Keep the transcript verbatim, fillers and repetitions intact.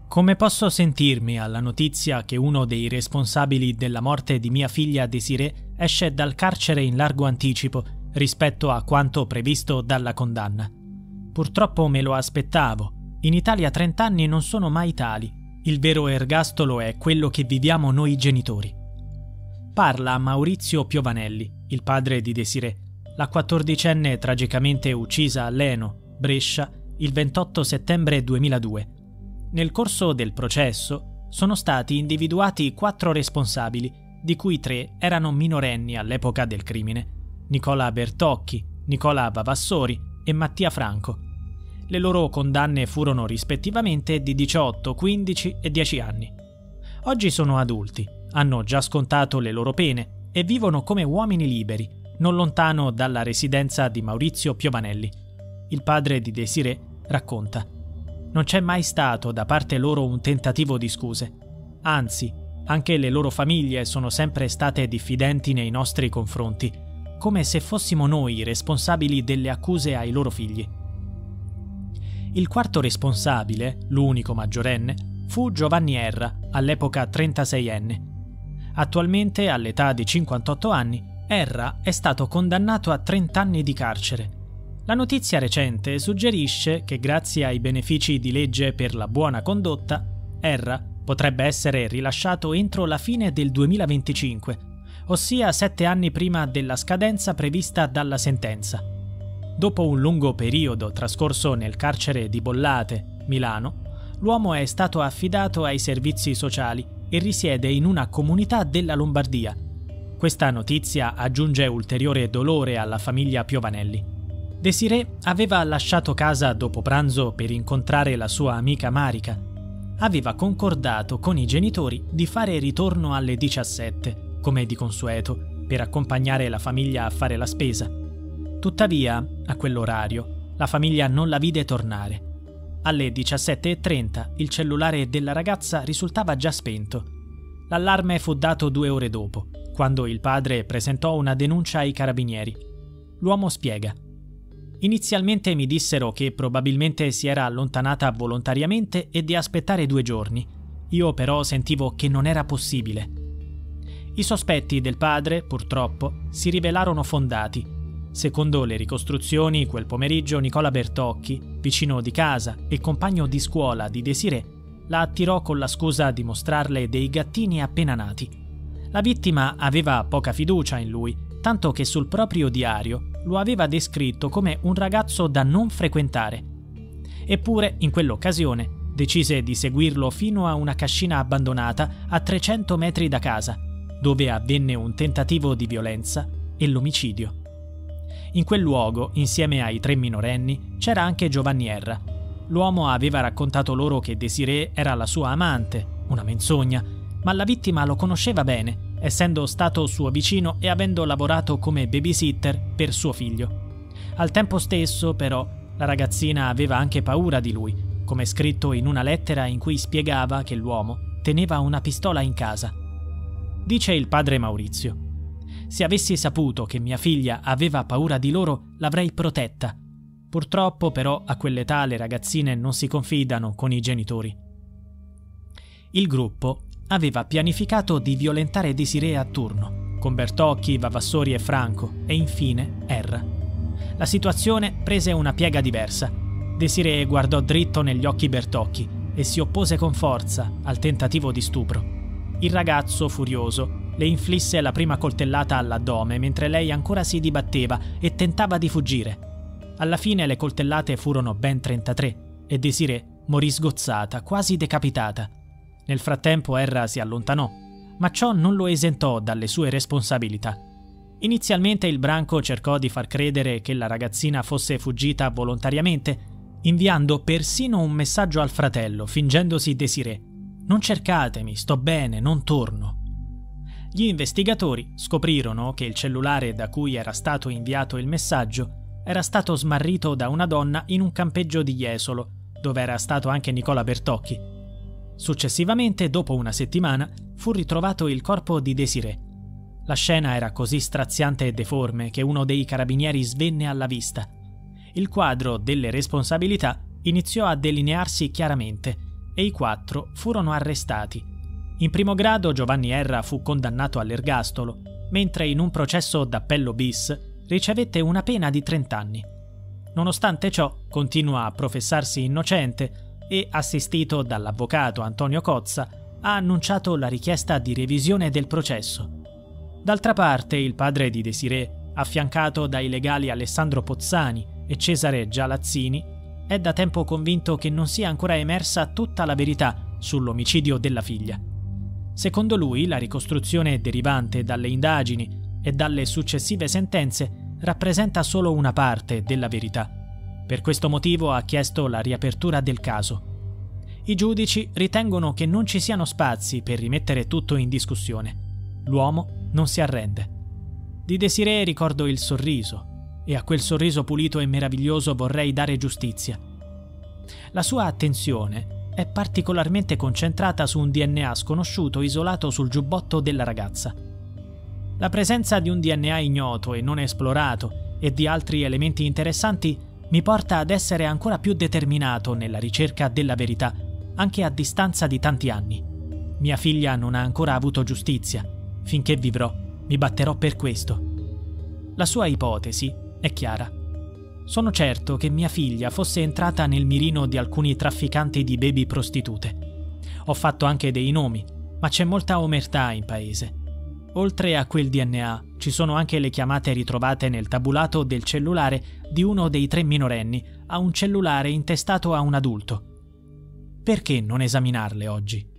Come posso sentirmi alla notizia che uno dei responsabili della morte di mia figlia Desirée esce dal carcere in largo anticipo rispetto a quanto previsto dalla condanna? Purtroppo me lo aspettavo. In Italia trenta anni non sono mai tali. Il vero ergastolo è quello che viviamo noi genitori. Parla Maurizio Piovanelli, il padre di Desirée, la quattordicenne tragicamente uccisa a Leno, Brescia, il ventotto settembre duemiladue. Nel corso del processo sono stati individuati quattro responsabili, di cui tre erano minorenni all'epoca del crimine: Nicola Bertocchi, Nicola Vavassori e Mattia Franco. Le loro condanne furono rispettivamente di diciotto, quindici e dieci anni. Oggi sono adulti, hanno già scontato le loro pene e vivono come uomini liberi, non lontano dalla residenza di Maurizio Piovanelli. Il padre di Desirée racconta: non c'è mai stato da parte loro un tentativo di scuse. Anzi, anche le loro famiglie sono sempre state diffidenti nei nostri confronti, come se fossimo noi i responsabili delle accuse ai loro figli. Il quarto responsabile, l'unico maggiorenne, fu Giovanni Erra, all'epoca trentaseienne. Attualmente, all'età di cinquantotto anni, Erra è stato condannato a trenta anni di carcere. La notizia recente suggerisce che grazie ai benefici di legge per la buona condotta, Erra potrebbe essere rilasciato entro la fine del duemilaventicinque, ossia sette anni prima della scadenza prevista dalla sentenza. Dopo un lungo periodo trascorso nel carcere di Bollate, Milano, l'uomo è stato affidato ai servizi sociali e risiede in una comunità della Lombardia. Questa notizia aggiunge ulteriore dolore alla famiglia Piovanelli. Desirée aveva lasciato casa dopo pranzo per incontrare la sua amica Marica. Aveva concordato con i genitori di fare ritorno alle diciassette, come di consueto, per accompagnare la famiglia a fare la spesa. Tuttavia, a quell'orario, la famiglia non la vide tornare. Alle diciassette e trenta il cellulare della ragazza risultava già spento. L'allarme fu dato due ore dopo, quando il padre presentò una denuncia ai carabinieri. L'uomo spiega: inizialmente mi dissero che probabilmente si era allontanata volontariamente e di aspettare due giorni. Io però sentivo che non era possibile. I sospetti del padre, purtroppo, si rivelarono fondati. Secondo le ricostruzioni, quel pomeriggio Nicola Bertocchi, vicino di casa e compagno di scuola di Desirée, la attirò con la scusa di mostrarle dei gattini appena nati. La vittima aveva poca fiducia in lui, tanto che sul proprio diario lo aveva descritto come un ragazzo da non frequentare. Eppure, in quell'occasione, decise di seguirlo fino a una cascina abbandonata a trecento metri da casa, dove avvenne un tentativo di violenza e l'omicidio. In quel luogo, insieme ai tre minorenni, c'era anche Giovanni Erra. L'uomo aveva raccontato loro che Desirée era la sua amante, una menzogna, ma la vittima lo conosceva bene, essendo stato suo vicino e avendo lavorato come babysitter per suo figlio. Al tempo stesso, però, la ragazzina aveva anche paura di lui, come scritto in una lettera in cui spiegava che l'uomo teneva una pistola in casa. Dice il padre Maurizio: se avessi saputo che mia figlia aveva paura di loro, l'avrei protetta. Purtroppo, però, a quell'età le ragazzine non si confidano con i genitori. Il gruppo aveva pianificato di violentare Desirée a turno, con Bertocchi, Vavassori e Franco, e infine Erra. La situazione prese una piega diversa. Desirée guardò dritto negli occhi Bertocchi e si oppose con forza al tentativo di stupro. Il ragazzo, furioso, le inflisse la prima coltellata all'addome mentre lei ancora si dibatteva e tentava di fuggire. Alla fine le coltellate furono ben trentatré e Desirée morì sgozzata, quasi decapitata. Nel frattempo Erra si allontanò, ma ciò non lo esentò dalle sue responsabilità. Inizialmente il branco cercò di far credere che la ragazzina fosse fuggita volontariamente, inviando persino un messaggio al fratello, fingendosi Desirée: «Non cercatemi, sto bene, non torno». Gli investigatori scoprirono che il cellulare da cui era stato inviato il messaggio era stato smarrito da una donna in un campeggio di Jesolo, dove era stato anche Nicola Bertocchi. Successivamente, dopo una settimana, fu ritrovato il corpo di Desirée. La scena era così straziante e deforme che uno dei carabinieri svenne alla vista. Il quadro delle responsabilità iniziò a delinearsi chiaramente e i quattro furono arrestati. In primo grado Giovanni Erra fu condannato all'ergastolo, mentre in un processo d'appello bis ricevette una pena di trenta anni. Nonostante ciò, continua a professarsi innocente e, assistito dall'avvocato Antonio Cozza, ha annunciato la richiesta di revisione del processo. D'altra parte, il padre di Desirée, affiancato dai legali Alessandro Pozzani e Cesare Gialazzini, è da tempo convinto che non sia ancora emersa tutta la verità sull'omicidio della figlia. Secondo lui, la ricostruzione derivante dalle indagini e dalle successive sentenze rappresenta solo una parte della verità. Per questo motivo ha chiesto la riapertura del caso. I giudici ritengono che non ci siano spazi per rimettere tutto in discussione. L'uomo non si arrende. Di Desirée ricordo il sorriso, e a quel sorriso pulito e meraviglioso vorrei dare giustizia. La sua attenzione è particolarmente concentrata su un D N A sconosciuto isolato sul giubbotto della ragazza. La presenza di un D N A ignoto e non esplorato e di altri elementi interessanti mi porta ad essere ancora più determinato nella ricerca della verità, anche a distanza di tanti anni. Mia figlia non ha ancora avuto giustizia. Finché vivrò, mi batterò per questo. La sua ipotesi è chiara. Sono certo che mia figlia fosse entrata nel mirino di alcuni trafficanti di baby prostitute. Ho fatto anche dei nomi, ma c'è molta omertà in paese. Oltre a quel D N A, ci sono anche le chiamate ritrovate nel tabulato del cellulare di uno dei tre minorenni a un cellulare intestato a un adulto. Perché non esaminarle oggi?